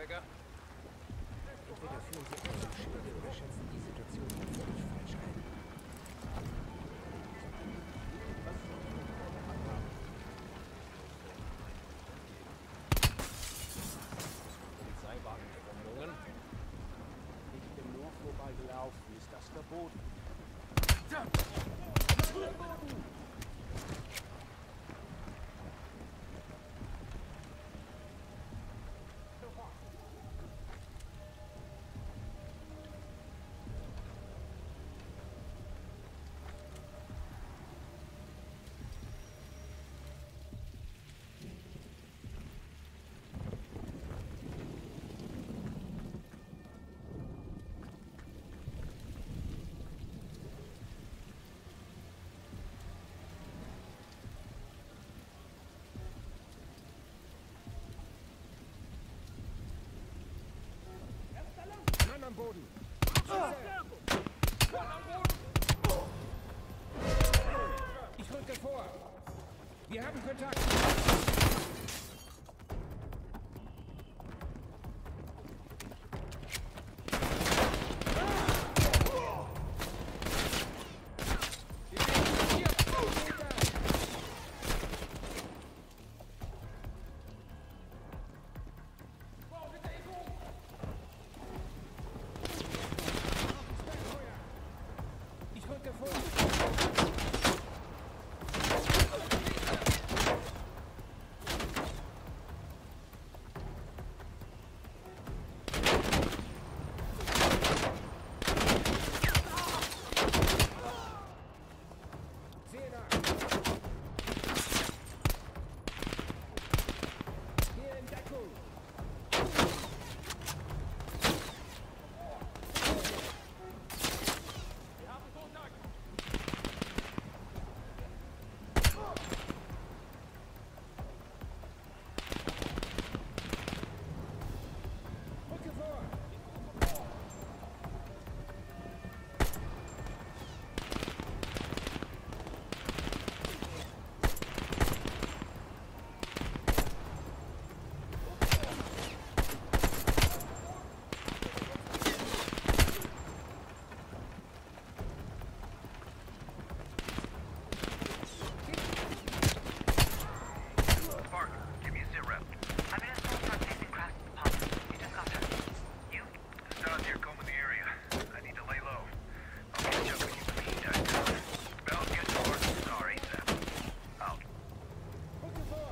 Einsteiger? Entweder führen Sie Außenschilde oder schätzen die Situation völlig falsch ein. Polizeiwagenströmungen. Ich bin nur vorbeigelaufen. Ist das verboten? Mann am Boden! Ich rücke vor! Wir haben Kontakt! Ich rücke vor! Sehe nach! Hier in Deckung! Wir haben Kontakt. Rücke vor! Parker, give me a sit rep. I'm in a small truck chasing across the pond. You just got her. You? Just out here combing the area. I need to lay low. I'll catch up with you when the heat dies down. Bell, get to Arkansas ASAP. Out. Rücke vor!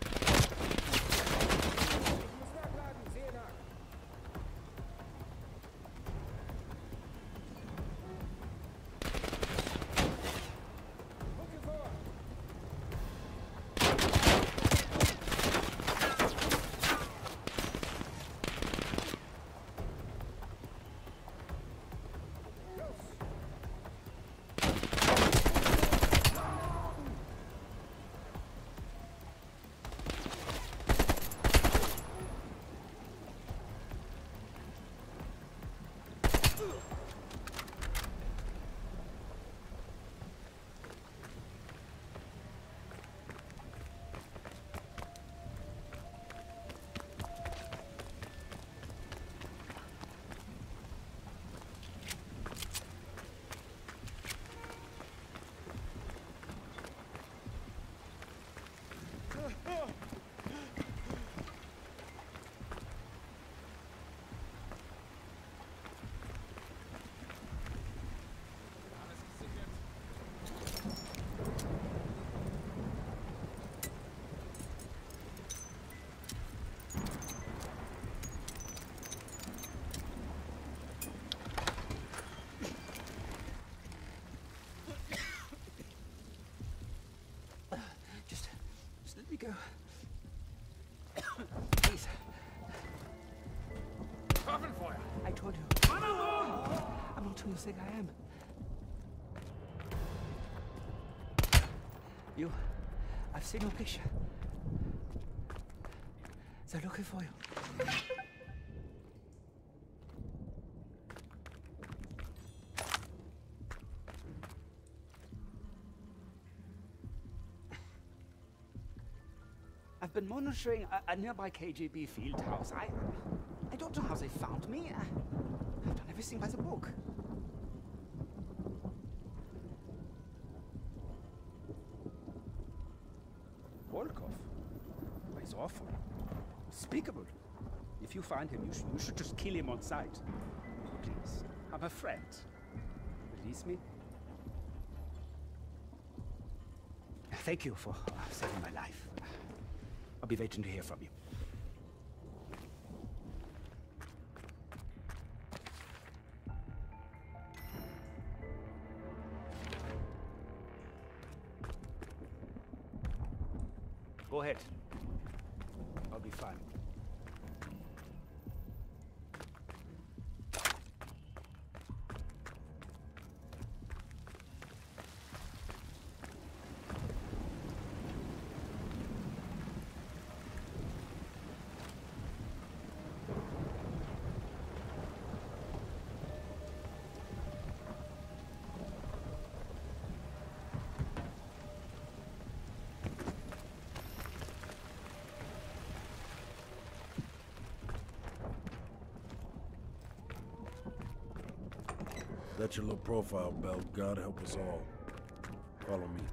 Ich muss nachladen! Sehe nach! Rücke vor! Los! Alles gesichert. Just let me go. Please. Waffenfeuer! I told you. I'm not who you think I am. I've seen your picture. They're looking for you. I've been monitoring a nearby KGB field house. don't know how they found me. I've done everything by the book. Volkov? He's awful. Unspeakable. If you find him, you should just kill him on sight. Please, I'm a friend. Release me. Thank you for saving my life. I'll be waiting to hear from you. Go ahead. I'll be fine. That's your low profile, Bell. God help us all. Follow me.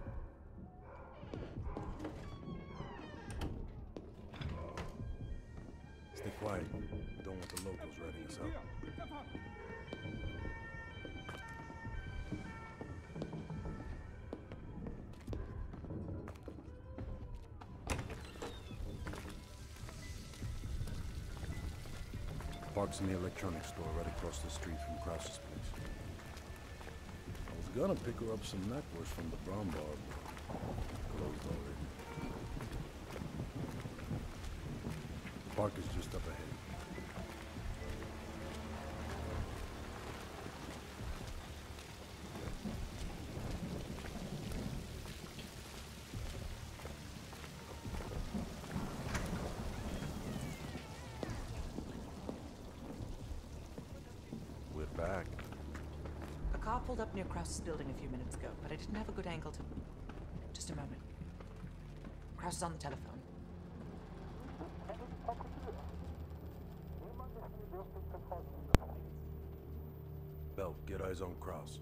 Stay quiet. Don't want the locals ratting us out. Park's in the electronics store right across the street from Krause's place. I was gonna pick her up some necklace from the brown bar, but closed already. Park is just up ahead. We're back. A car pulled up near Krause's building a few minutes ago, but I didn't have a good angle to... Just a moment. Kraus is on the telephone. Bell, get eyes on Krause.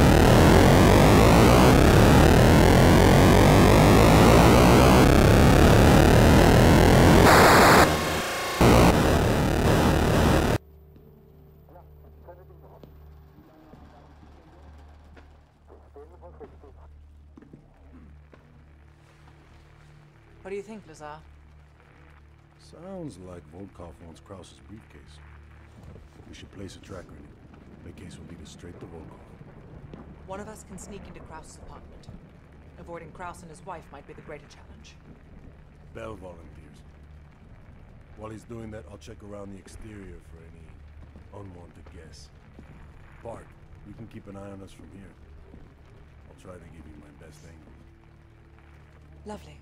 What do you think, Lazar? Sounds like Volkov wants Krause's briefcase. We should place a tracker in it. The case will lead us straight to Volkov. One of us can sneak into Krause's apartment. Avoiding Krause and his wife might be the greater challenge. Bell volunteers. While he's doing that, I'll check around the exterior for any unwanted guests. Park, you can keep an eye on us from here. I'll try to give you my best angle. Lovely.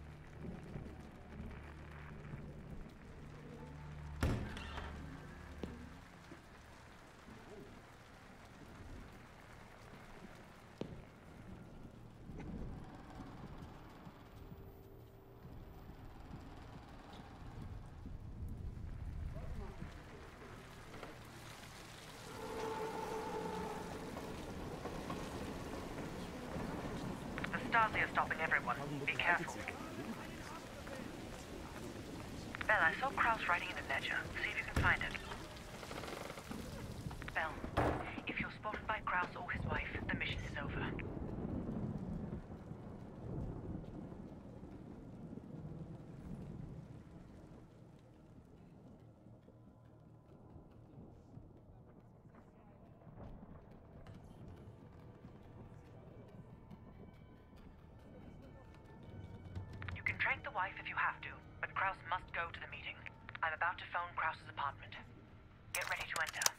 The Stasi are stopping everyone. Be careful. Bell, I saw Kraus writing in the ledger. See if you can find it. Bell, if you're spotted by Kraus or his wife, the mission is over. You can trank the wife if you have to, but Kraus must go to the meeting. I'm about to phone Kraus's apartment. Get ready to enter.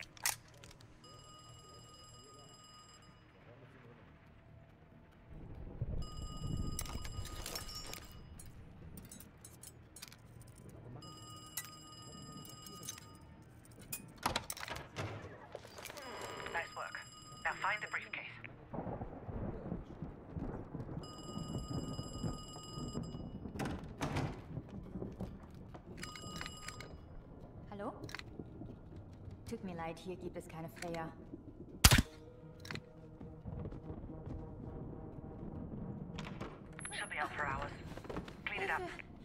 Nice work. Now find the briefcase. Hallo? Tut mir leid, hier gibt es keine Freya. She'll be out for hours. Clean it up.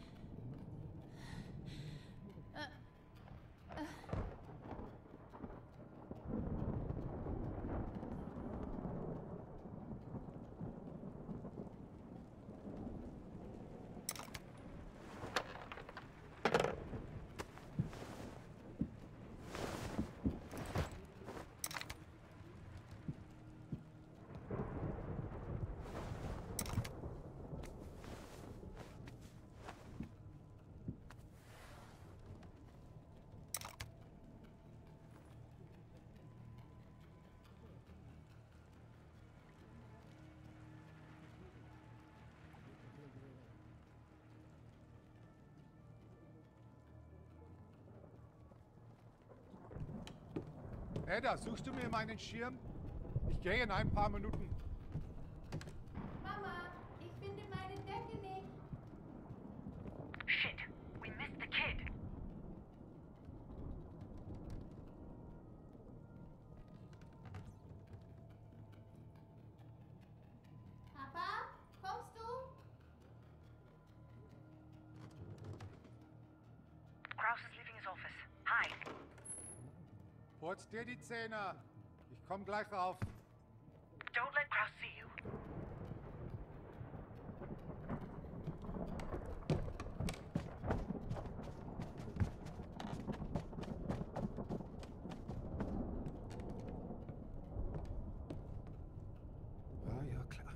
Ada, suchst du mir meinen Schirm? Ich gehe in ein paar Minuten. Mama, ich finde meine Decke nicht. Shit, we missed the kid. Papa, kommst du? Kraus is leaving his office. Hi. Putz dir die Zähne. Ich komm gleich rauf. Don't let Kraus see you. Ah, ja, klar.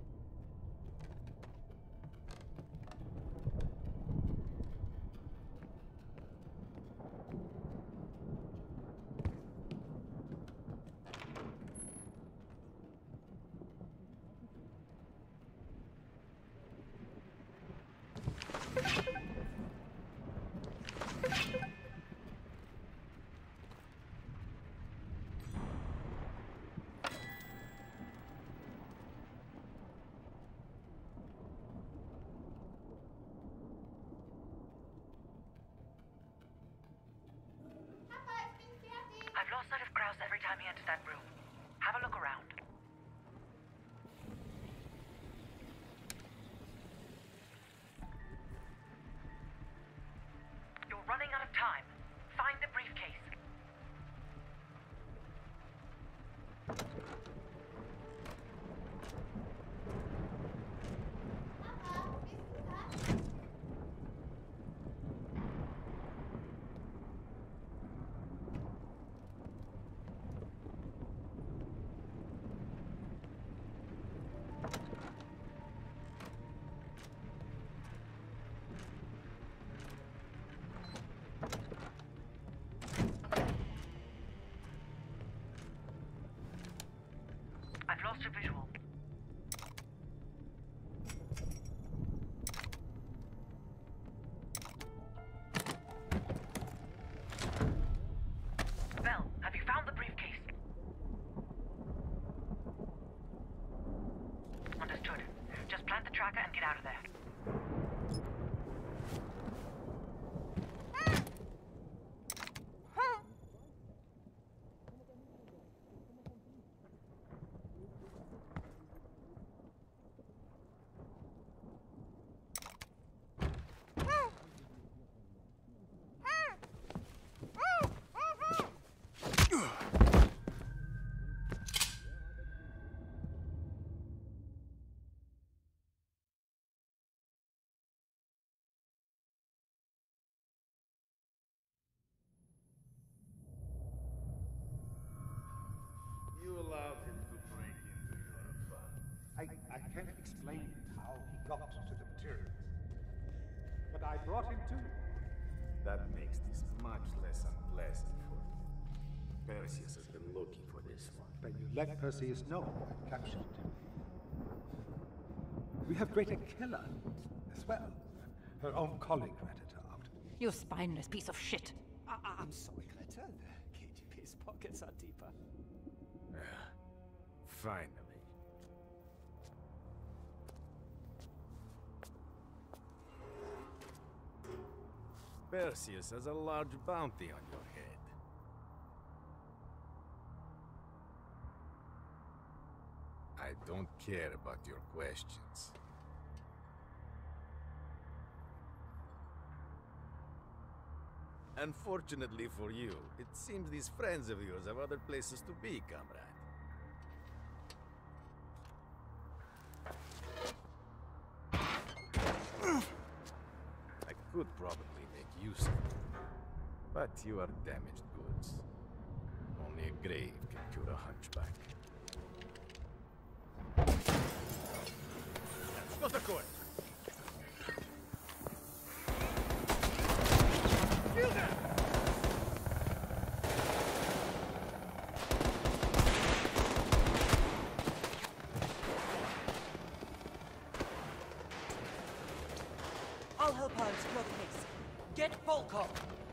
Papa, ich bin fertig. I've lost sight of Kraus every time he enters that room. Have a look around. You're running out of time. Find the briefcase. Papa, bist du da? I've lost your visual. Belle, have you found the briefcase? Understood. Just plant the tracker and get out of there. You allowed him to break into your fun. I can't explain how he got to the materials. But I brought him to you. That makes this much less unpleasant for you. Perseus has been looking for this one. Then you let Perseus know I captured him. We have Greta Keller as well. Her own colleague ratted her out. You spineless piece of shit. I'm sorry, Greta. The KGB's pockets are deeper. Finally. Perseus has a large bounty on your head. don't care about your questions. Unfortunately for you, it seems these friends of yours have other places to be, comrade. I could probably make use of you, but you are damaged goods. Only a grave can cure a hunchback. Not a coin! Kill them! I'll help her explore the case. Get Volkov!